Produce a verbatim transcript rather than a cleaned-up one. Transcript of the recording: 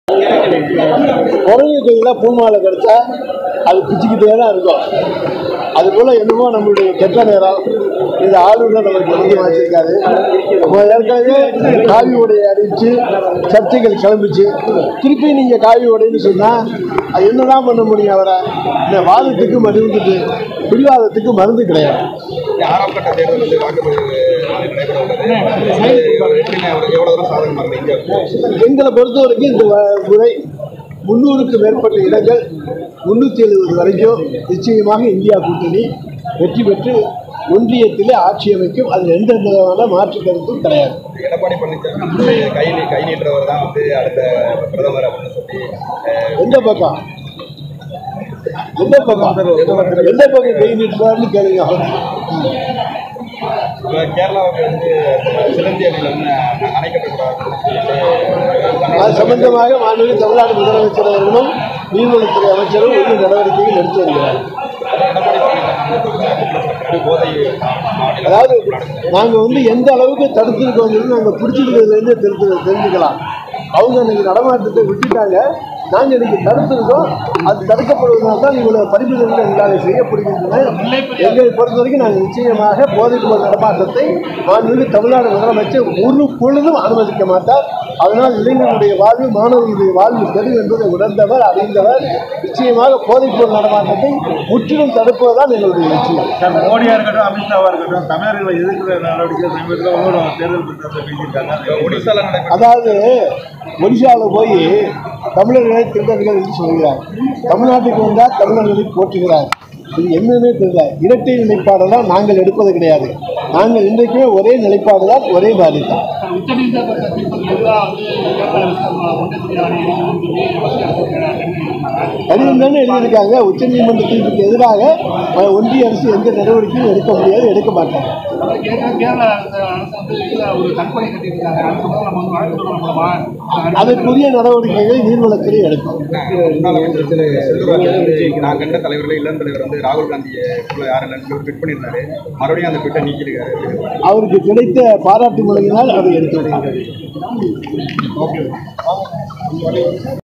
குரங்கு கையில் பூமாலை கிடைச்சா அது பிச்சுக்கிட்டே தான் இருக்கும். அதுபோல் என்னமோ நம்மளுடைய கெட்ட நேரம் இந்த ஆளுநர் நமக்கு எழுதி வச்சிருக்காரு. ஏற்கனவே காவி உடையை அடித்து சர்ச்சைகள் கிளம்பிச்சு. திருப்பி நீங்கள் காவி உடைன்னு சொன்னால் அது என்னதான் பண்ண முடியும்? அவரை இந்த வாதத்துக்கு மருந்து பிடிவாதத்துக்கு மருந்து கிடையாது. ஆறாம் கட்ட தேர்தல் வந்து வாக்குப்பதிவு எங்களை பொறுத்த வரைக்கும் இந்த முறை முன்னூறுக்கு மேற்பட்ட இடங்கள் முன்னூற்றி எழுபது வரைக்கும் நிச்சயமாக இந்தியா கூட்டணி வெற்றி பெற்று ஒன்றியத்திலே ஆட்சி அமைக்கும். அதில் எந்த விதமான மாற்று கருத்தும் கிடையாது. எடப்பாடி பழனிசாமி கை கை நீட்டுறவர் தான் வந்து அடுத்த பிரதமர் அப்படின்னு சொல்லி எந்த பக்கம் எந்த பக்கம் எந்த பக்கம் கை நீட்டுறாருன்னு கேளுங்க. கேரளாவுக்கு வந்து சிலந்தி அணையில் வந்து அணைக்கப்படக்கூடாது. அது சம்பந்தமாக மாண்புமிகு தமிழ்நாடு முதலமைச்சர் அவர்களும் நீர்வளத்துறை அமைச்சரும் உரிய நடவடிக்கைகள் எடுத்து வருகிறார். அதாவது நாங்கள் வந்து எந்த அளவுக்கு தடுத்துருக்கோம் நாங்கள் பிடிச்சிருக்கிறதுலேருந்து தெரிஞ்சு தெரிஞ்சுக்கலாம். அவங்க அன்றைக்கி நடமாட்டத்தை விட்டுட்டாங்க. நாங்கள் இன்றைக்கி தடுத்திருக்கோம். அது தடுக்கப்படுவதால் தான் இவ்வளோ பரிந்துரைகள் எங்களால் செய்யப்படுகின்றன. எங்களை பொறுத்த வரைக்கும் நாங்கள் நிச்சயமாக போதைப்பொருள் நடமாட்டத்தை மாண்புமிகு தமிழ்நாடு முதலமைச்சர் ஒரு பொழுதும் அனுமதிக்க மாட்டார். அதனால் இளைஞர்களுடைய வாழ்வு மாணவர்களுடைய வாழ்வு பெறும் என்பதை உணர்ந்தவர் அறிந்தவர். நிச்சயமாக போதைப்பொருள் நடமாட்டத்தை முற்றிலும் தடுப்பதுதான் எங்களுடைய லட்சியம். மோடியா இருக்கட்டும், அமித்ஷாவா இருக்கட்டும், தமிழர்களை எதிர்க்கிற நடவடிக்கை சமீபத்தில் தேர்தல் பேசியிருக்காங்க. அதாவது ஒடிசாவில் போய் தமிழர்களை திருடர்கள் என்று சொல்கிறார். தமிழ்நாட்டுக்கு வந்தால் தமிழர்களை போற்றுகிறார். இது என்னன்னே தெரியல. இரட்டை நிலைப்பாடு தான் நாங்கள் எடுப்பது கிடையாது. நாங்கள் இன்றைக்குமே ஒரே நிலைப்பாடு தான், ஒரே பாதி தான். கடிதம் தானே எழுதியிருக்காங்க. உச்ச நீதிமன்றத்திற்கு எதிராக ஒன்றிய அரசு எந்த நடவடிக்கையும் எடுக்க முடியாது, எடுக்க மாட்டாங்க. அதற்குரிய நடவடிக்கைகளை நீர்வளத்துறை எடுக்கும். நான் கண்ட தலைவர்கள் இளம் தலைவர் வந்து ராகுல் காந்தியை யாரும் ட்வீட் பண்ணியிருந்தாரு. மறுபடியும் அந்த ட்வீட்டை நீக்கிருக்காரு. அவருக்கு கிடைத்த பாராட்டு மொழியினால் அதை எடுத்து